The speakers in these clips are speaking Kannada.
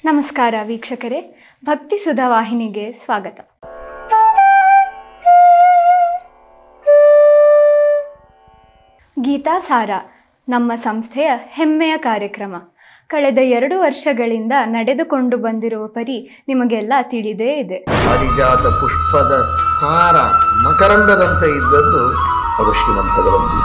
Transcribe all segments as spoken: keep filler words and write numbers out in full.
ನಮಸ್ಕಾರ ವೀಕ್ಷಕರೇ, ಭಕ್ತಿ ಸುಧಾ ವಾಹಿನಿಗೆ ಸ್ವಾಗತ. ಗೀತಾ ಸಾರ ನಮ್ಮ ಸಂಸ್ಥೆಯ ಹೆಮ್ಮೆಯ ಕಾರ್ಯಕ್ರಮ. ಕಳೆದ ಎರಡು ವರ್ಷಗಳಿಂದ ನಡೆದುಕೊಂಡು ಬಂದಿರುವ ಪರಿ ನಿಮಗೆಲ್ಲ ತಿಳಿದೇ ಇದೆ. ಪಾರಿಜಾತ ಪುಷ್ಪದ ಸಾರ ಮಕರಂದದಂತೆ ಇದ್ದದ್ದು ಅದು ಶ್ರೀಮಂತಗಳಲ್ಲಿ.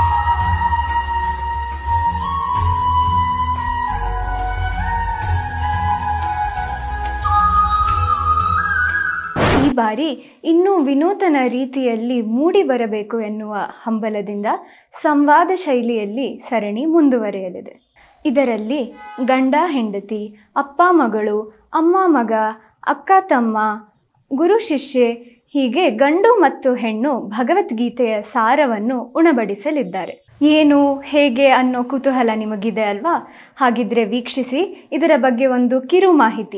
ಈ ಬಾರಿ ಇನ್ನೂ ವಿನೂತನ ರೀತಿಯಲ್ಲಿ ಮೂಡಿ ಬರಬೇಕು ಎನ್ನುವ ಹಂಬಲದಿಂದ ಸಂವಾದ ಶೈಲಿಯಲ್ಲಿ ಸರಣಿ ಮುಂದುವರೆಯಲಿದೆ. ಇದರಲ್ಲಿ ಗಂಡ ಹೆಂಡತಿ, ಅಪ್ಪ ಮಗಳು, ಅಮ್ಮ ಮಗ, ಅಕ್ಕ ತಮ್ಮ, ಗುರು ಶಿಷ್ಯೆ ಹೀಗೆ ಗಂಡು ಮತ್ತು ಹೆಣ್ಣು ಭಗವದ್ಗೀತೆಯ ಸಾರವನ್ನು ಉಣಬಡಿಸಲಿದ್ದಾರೆ. ಏನು ಹೇಗೆ ಅನ್ನೋ ಕುತೂಹಲ ನಿಮಗಿದೆ ಅಲ್ವಾ? ಹಾಗಿದ್ರೆ ವೀಕ್ಷಿಸಿ, ಇದರ ಬಗ್ಗೆ ಒಂದು ಕಿರು ಮಾಹಿತಿ.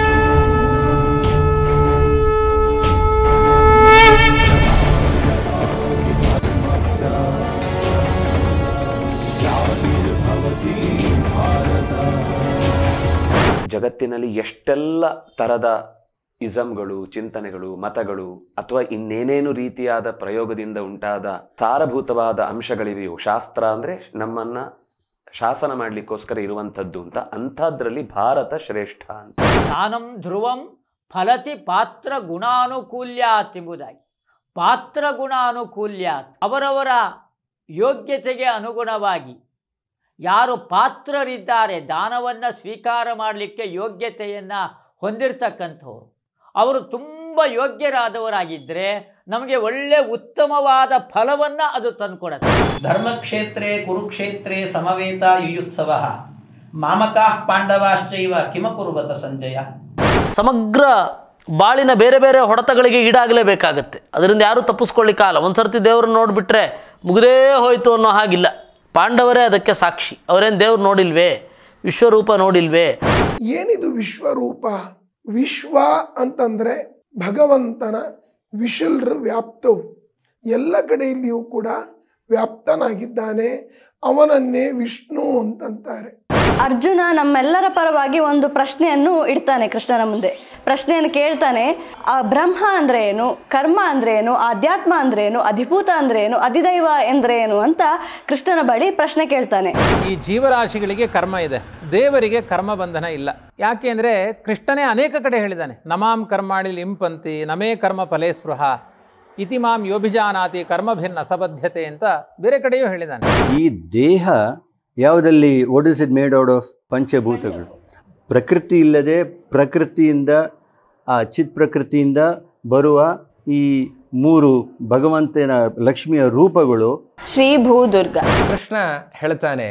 ಜಗತ್ತಿನಲ್ಲಿ ಎಷ್ಟೆಲ್ಲ ಥರದ ಇಸಮ್ಗಳು, ಚಿಂತನೆಗಳು, ಮತಗಳು ಅಥವಾ ಇನ್ನೇನೇನು ರೀತಿಯಾದ ಪ್ರಯೋಗದಿಂದ ಉಂಟಾದ ಸಾರಭೂತವಾದ ಅಂಶಗಳಿವೆಯೋ, ಶಾಸ್ತ್ರ ಅಂದರೆ ನಮ್ಮನ್ನು ಶಾಸನ ಮಾಡಲಿಕ್ಕೋಸ್ಕರ ಇರುವಂಥದ್ದು ಅಂತ, ಅಂಥದ್ರಲ್ಲಿ ಭಾರತ ಶ್ರೇಷ್ಠ ಅಂತ. ಜ್ಞಾನಂ ಧ್ರುವಂ ಫಲತಿ ಪಾತ್ರ ಗುಣಾನುಕೂಲ್ಯಾತ್ ಎಂಬುದಾಗಿ. ಪಾತ್ರ ಗುಣಾನುಕೂಲ್ಯಾತ್, ಅವರವರ ಯೋಗ್ಯತೆಗೆ ಅನುಗುಣವಾಗಿ ಯಾರು ಪಾತ್ರರಿದ್ದಾರೆ, ದಾನವನ್ನು ಸ್ವೀಕಾರ ಮಾಡಲಿಕ್ಕೆ ಯೋಗ್ಯತೆಯನ್ನು ಹೊಂದಿರತಕ್ಕಂಥವ್ರು, ಅವರು ತುಂಬ ಯೋಗ್ಯರಾದವರಾಗಿದ್ದರೆ ನಮಗೆ ಒಳ್ಳೆ ಉತ್ತಮವಾದ ಫಲವನ್ನು ಅದು ತಂದುಕೊಡುತ್ತೆ. ಧರ್ಮಕ್ಷೇತ್ರೇ ಕುರುಕ್ಷೇತ್ರೇ ಸಮವೇತ ಯುಯುತ್ಸವ ಮಾಮಕಾಃ ಪಾಂಡವಾಶ್ಚೈವ ಕಿಮಕುರ್ವತ ಸಂಜಯ. ಸಮಗ್ರ ಬಾಳಿನ ಬೇರೆ ಬೇರೆ ಹೊಡೆತಗಳಿಗೆ ಈಡಾಗಲೇಬೇಕಾಗತ್ತೆ. ಅದರಿಂದ ಯಾರೂ ತಪ್ಪಿಸ್ಕೊಳ್ಳಿಕ್ಕಾಗಲ್ಲ. ಒಂದು ಸರ್ತಿ ದೇವ್ರನ್ನ ನೋಡಿಬಿಟ್ರೆ ಮುಗಿದೇ ಹೋಯಿತು ಅನ್ನೋ ಹಾಗಿಲ್ಲ. ಪಾಂಡವರೇ ಅದಕ್ಕೆ ಸಾಕ್ಷಿ. ಅವರೇನು ದೇವ್ರು ನೋಡಿಲ್ವೇ, ವಿಶ್ವರೂಪ ನೋಡಿಲ್ವೇ? ಏನಿದು ವಿಶ್ವರೂಪ? ವಿಶ್ವ ಅಂತಂದರೆ ಭಗವಂತನ ವಿಶುಲ್ರ ವ್ಯಾಪ್ತವು, ಎಲ್ಲ ಕಡೆಯಲ್ಲಿಯೂ ಕೂಡ ವ್ಯಾಪ್ತನಾಗಿದ್ದಾನೆ. ಅವನನ್ನೇ ವಿಷ್ಣು ಅಂತಂತಾರೆ. ಅರ್ಜುನ ನಮ್ಮೆಲ್ಲರ ಪರವಾಗಿ ಒಂದು ಪ್ರಶ್ನೆಯನ್ನು ಇಡ್ತಾನೆ ಕೃಷ್ಣನ ಮುಂದೆ. ಪ್ರಶ್ನೆಯನ್ನು ಕೇಳ್ತಾನೆ, ಆ ಬ್ರಹ್ಮ ಅಂದ್ರೆ ಏನು, ಕರ್ಮ ಅಂದ್ರೆ ಏನು, ಆಧ್ಯಾತ್ಮ ಅಂದ್ರೆ ಏನು, ಅಧಿಭೂತ ಅಂದ್ರೆ ಏನು, ಅಧಿದೈವ ಅಂದ್ರೆ ಏನು ಅಂತ ಕೃಷ್ಣನ ಬಳಿ ಪ್ರಶ್ನೆ ಕೇಳ್ತಾನೆ. ಈ ಜೀವರಾಶಿಗಳಿಗೆ ಕರ್ಮ ಇದೆ, ದೇವರಿಗೆ ಕರ್ಮ ಬಂಧನ ಇಲ್ಲ. ಯಾಕೆ ಅಂದರೆ ಕೃಷ್ಣನೇ ಅನೇಕ ಕಡೆ ಹೇಳಿದ್ದಾನೆ, ನಮಾಂ ಕರ್ಮಾಣಿ ಲಿಂಪಂತಿ ನಮೇ ಕರ್ಮ ಫಲೇ ಸ್ಪೃಹ ಇತಿ ಮಾಂ ಯೋಭಿಜಾನಾತಿ ಕರ್ಮಭಿನ್ನ ಅಸಬದ್ಧತೆ ಅಂತ ಬೇರೆ ಕಡೆಯೂ ಹೇಳಿದ್ದಾನೆ. ಈ ದೇಹ ಯಾವುದಲ್ಲಿ what is it made out of? ಪಂಚಭೂತಗಳು. ಪ್ರಕೃತಿ ಇಲ್ಲದೆ ಪ್ರಕೃತಿಯಿಂದ, ಆ ಚಿತ್ ಪ್ರಕೃತಿಯಿಂದ ಬರುವ ಈ ಮೂರು ಭಗವಂತನ ಲಕ್ಷ್ಮಿಯ ರೂಪಗಳು ಶ್ರೀ ಭೂದುರ್ಗ. ಕೃಷ್ಣ ಹೇಳ್ತಾನೆ,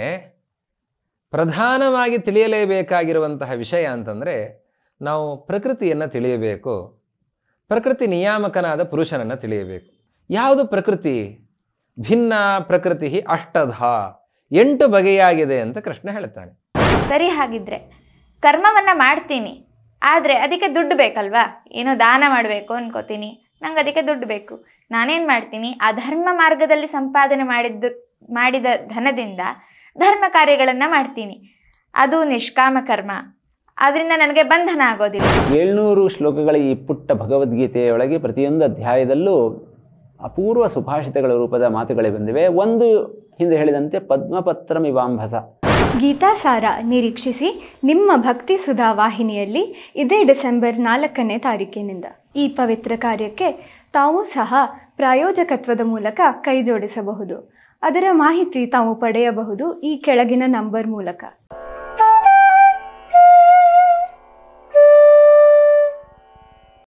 ಪ್ರಧಾನವಾಗಿ ತಿಳಿಯಲೇಬೇಕಾಗಿರುವಂತಹ ವಿಷಯ ಅಂತಂದರೆ ನಾವು ಪ್ರಕೃತಿಯನ್ನು ತಿಳಿಯಬೇಕು, ಪ್ರಕೃತಿ ನಿಯಾಮಕನಾದ ಪುರುಷನನ್ನು ತಿಳಿಯಬೇಕು. ಯಾವುದು ಪ್ರಕೃತಿ? ಭಿನ್ನ ಪ್ರಕೃತಿ ಅಷ್ಟಧ, ಎಂಟು ಬಗೆಯಾಗಿದೆ ಅಂತ ಕೃಷ್ಣ ಹೇಳ್ತಾನೆ. ಸರಿ, ಹಾಗಿದ್ರೆ ಕರ್ಮವನ್ನು ಮಾಡ್ತೀನಿ, ಆದರೆ ಅದಕ್ಕೆ ದುಡ್ಡು ಬೇಕಲ್ವಾ? ಏನೋ ದಾನ ಮಾಡಬೇಕು ಅನ್ಕೋತೀನಿ, ನಂಗೆ ಅದಕ್ಕೆ ದುಡ್ಡು ಬೇಕು. ನಾನೇನು ಮಾಡ್ತೀನಿ, ಅಧರ್ಮ ಮಾರ್ಗದಲ್ಲಿ ಸಂಪಾದನೆ ಮಾಡಿದ್ದು ಮಾಡಿದ ಧನದಿಂದ ಧರ್ಮ ಕಾರ್ಯಗಳನ್ನು ಮಾಡ್ತೀನಿ. ಅದು ನಿಷ್ಕಾಮ ಕರ್ಮ, ಅದರಿಂದ ನನಗೆ ಬಂಧನ ಆಗೋದಿಲ್ಲ. ಏಳ್ನೂರು ಶ್ಲೋಕಗಳ ಈ ಪುಟ್ಟ ಭಗವದ್ಗೀತೆಯೊಳಗೆ ಪ್ರತಿಯೊಂದು ಅಧ್ಯಾಯದಲ್ಲೂ ಅಪೂರ್ವ ಸುಭಾಷಿತಗಳ ರೂಪದ ಮಾತುಗಳೇ ಬಂದಿವೆ. ಒಂದು ಹಿಂದೆ ಹೇಳಿದಂತೆ ಪದ್ಮಪತ್ರಮಿವಾಂಭಸ. ಗೀತಾ ಸಾರ ನಿರೀಕ್ಷಿಸಿ ನಿಮ್ಮ ಭಕ್ತಿ ಸುಧಾ ವಾಹಿನಿಯಲ್ಲಿ ಇದೇ ಡಿಸೆಂಬರ್ ನಾಲ್ಕನೇ ತಾರೀಕಿನಿಂದ. ಈ ಪವಿತ್ರ ಕಾರ್ಯಕ್ಕೆ ತಾವು ಸಹ ಪ್ರಾಯೋಜಕತ್ವದ ಮೂಲಕ ಕೈ ಜೋಡಿಸಬಹುದು. ಅದರ ಮಾಹಿತಿ ತಾವು ಪಡೆಯಬಹುದು ಈ ಕೆಳಗಿನ ನಂಬರ್ ಮೂಲಕ.